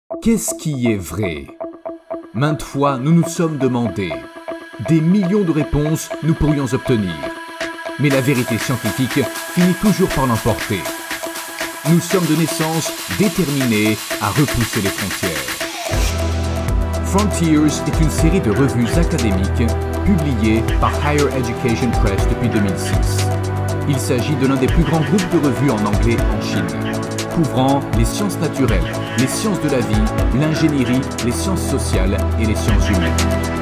Qu'est-ce qui est vrai? Maintes fois, nous nous sommes demandé. Des millions de réponses nous pourrions obtenir. Mais la vérité scientifique finit toujours par l'emporter. Nous sommes de naissance déterminés à repousser les frontières. Frontiers est une série de revues académiques publiées par Higher Education Press depuis 2006. Il s'agit de l'un des plus grands groupes de revues en anglais en Chine, couvrant les sciences naturelles, les sciences de la vie, l'ingénierie, les sciences sociales et les sciences humaines.